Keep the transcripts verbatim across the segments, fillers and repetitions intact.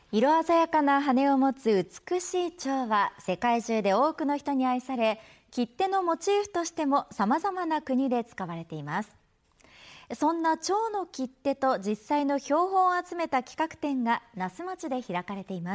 色鮮やかな羽を持つ美しい蝶は世界中で多くの人に愛され、切手のモチーフとしてもさまざまな国で使われています。そんな蝶の切手と実際の標本を集めた企画展が那須町で開かれています。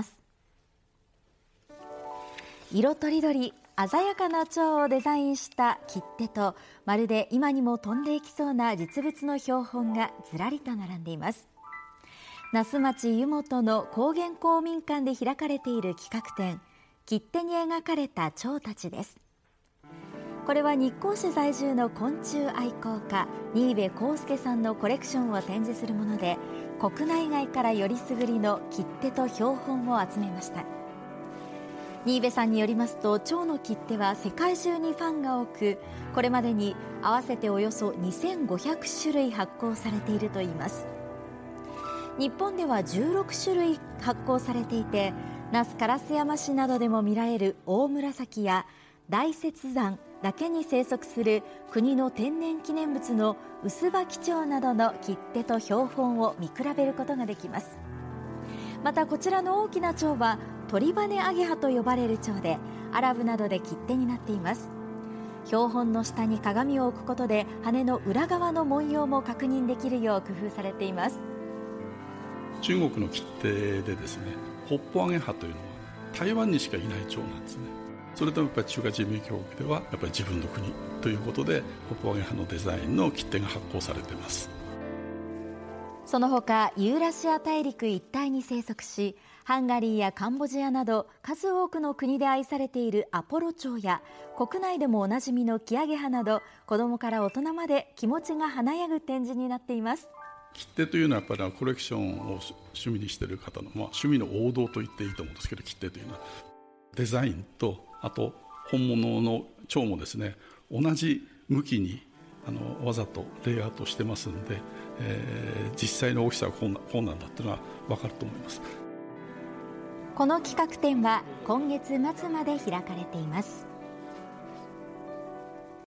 色とりどり鮮やかな蝶をデザインした切手と、まるで今にも飛んでいきそうな実物の標本がずらりと並んでいます。那須町湯本の高原公民館で開かれている企画展、切手に描かれた蝶たちです。これは日光市在住の昆虫愛好家新部康介さんのコレクションを展示するもので、国内外からよりすぐりの切手と標本を集めました。新部さんによりますと、蝶の切手は世界中にファンが多く、これまでに合わせておよそにせんごひゃくしゅるい発行されているといいます。日本ではじゅうろくしゅるい発行されていて、那須烏山市などでも見られるオオムラサキや大雪山だけに生息する国の天然記念物のウスバキチョウなどの切手と標本を見比べることができます。またこちらの大きな蝶は鳥羽アゲハと呼ばれる蝶で、アラブなどで切手になっています。標本の下に鏡を置くことで羽の裏側の文様も確認できるよう工夫されています。 中国の切手でですね、北方アゲハというのは台湾にしかいない蝶なんですね。それともやっぱり中華人民共和国ではやっぱり自分の国ということで、北方アゲハのデザインの切手が発行されています。 その他ユーラシア大陸一帯に生息し、ハンガリーやカンボジアなど数多くの国で愛されているアポロ蝶や、国内でもおなじみのキアゲハなど、子どもから大人まで気持ちが華やぐ展示になっています。 切手というのはやっぱりコレクションを趣味にしている方の、まあ、趣味の王道と言っていいと思うんですけど、切手というのはデザインと、あと本物の蝶もですね、同じ向きにあのわざとレイアウトしてますんで、えー、実際の大きさはこんな、こんなんだっていうのは分かると思います。 この企画展は今月末まで開かれています。